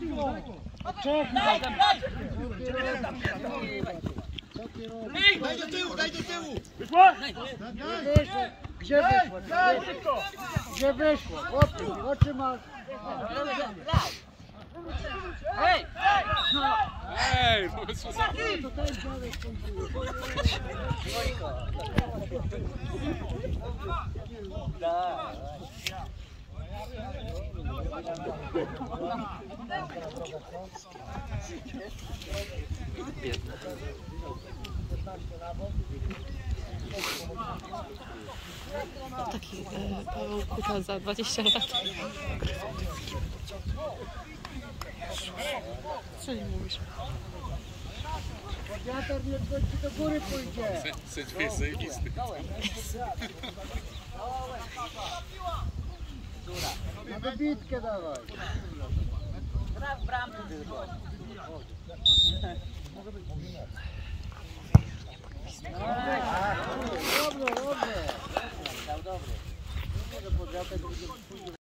Daj do tyłu, daj do tyłu! Gdzie wyszło? Gdzie wyszło? Oczy masz. Hej! Ej, no bez przesady. To ten dziadek kończył. Taki Paweł Kuta za 20 lat. Co nie mówisz? Wiatr nie wchodzi, do góry pójdzie. Sędzia jest zajebisty. Na dobitkę dawaj. Bramkę tylko. Dobrze, dobrze. Dobry. Nie mogę podwiatać,